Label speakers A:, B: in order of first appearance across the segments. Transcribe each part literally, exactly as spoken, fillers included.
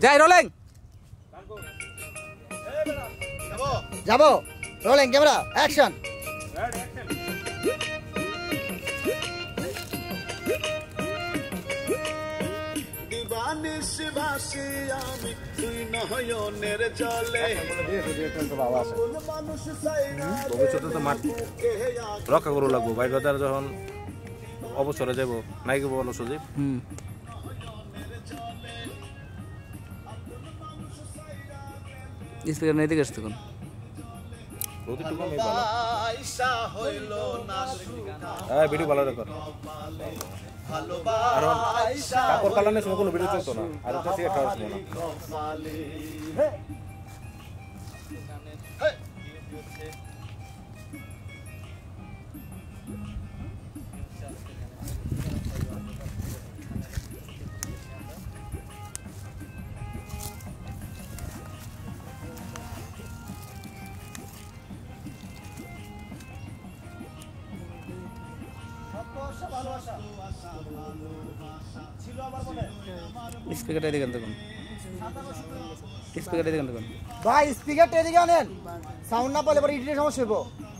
A: যাই রোলিং
B: যাবো rolling camera action
C: দিবানিশ ভাসি আমি তুই নয়নের জলে
A: ভবিষ্যতে তো মাঠ রক্ষা করু লাগবো ভাই বাজার যখন অবসরে যাব নাই কি বলো সুদীপ হুম স্পিকার নাই দিকে আসতে কোন রোদিটুকু আমি ভালো
C: আইসা হইল না সুখা
A: হ্যাঁ ভিডিও ভালো রেকর্ড
C: ভালোবাসা
A: কাপড় কালানের সময় কোনো ভিডিও চলতো না আর তো সিগারেট খাওয়া ছিল না
C: কপালে
A: স্পিকারটা এদিকে দেখুন স্পিকারটা এদিকে দেখুন
B: ভাই স্পিকারটা এদিকে আনেন সাউন্ড না পেলে পরে এডিটের সমস্যা হইব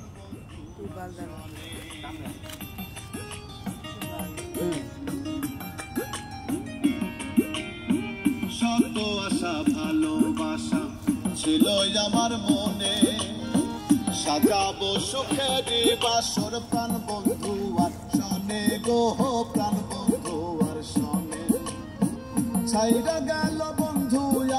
C: শত আশা ভালোবাসা ছিল আমার মনে সাজাবো সুখের বাসর প্রাণ বন্ধু আর শোনে গো প্রাণ বন্ধু আর শোনে ছাইরা গেল বন্ধু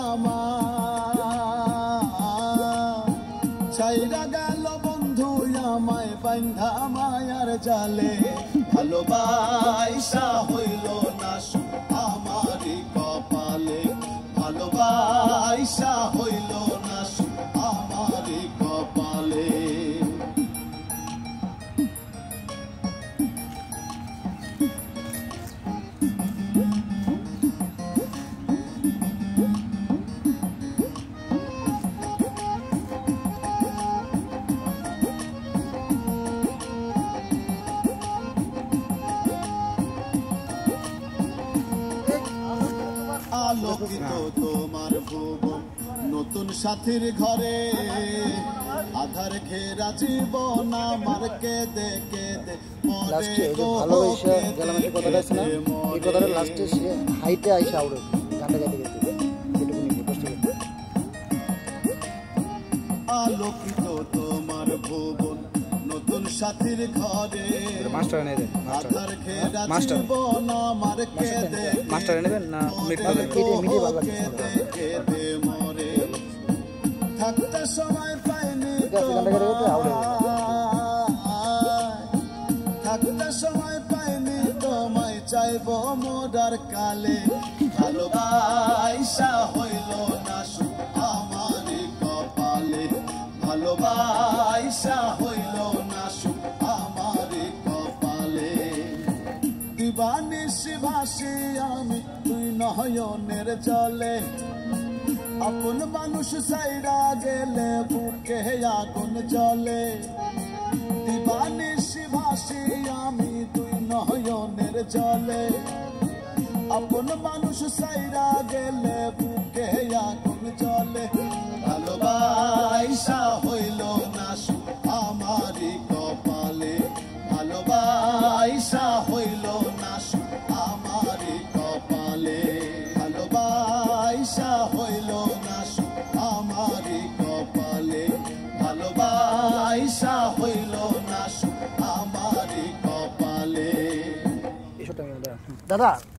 C: আমার ছাইরা গেল বন্ধু আমায় বান্ধা মায়ার জালে ভালোবাসা হইল না আমারই কপালে ভালোবাসা হইল না আমারই কপালে আলোকিত তোমার ভুবন নতুন সাথীর ঘরে আধার ঘেরা জীবন আমার কেঁদে কেঁদে
B: লাস্টে ভালোবাসা গেলাম একটা কথা আছে না এই কথাটা লাস্টে সে হাইটে আইসা আউড়ে গানটা গাইতে গাইতে এটুকুনি কষ্ট করে
C: আলোকিত তোমার ভুবন নতুন সাথীর ঘরে
A: মাস্টার এনে দেন
C: আধার ঘেরা
A: মাস্টার
C: জীবন আমার কেঁদে
A: মাস্টার এনে দেন না মিট করবেন
B: কেটে মিটে ভালো লাগছে
C: কেঁদে মরে থাকতে সময় পাইনি
B: গানটা গাইতে গাইতে আউড়ে
C: থাকতে সময় পাইনি তোমায় চাইব মোরার কালে ভালোবাসা হইল না আমারই কপালে ভালোবাসা হইল না আমারই কপালে দিবানিশ ভাসি আমি তুই নয়নের জলে আপন মানুষ সাইরা গেলে বুকে আগুন জ্বলে দিবানিশ ভাসি আমি তুই নয়নের জলে আপন মানুষ সাইরা গেলে বুকে আগুন জ্বলে ভালোবাসা হইল না আমারই কপালে ভালোবাসা হইল না আমারই কপালে ভালোবাসা হইল না আমারই কপালে ভালোবাসা হইল না আমারই কপালে
B: দাদা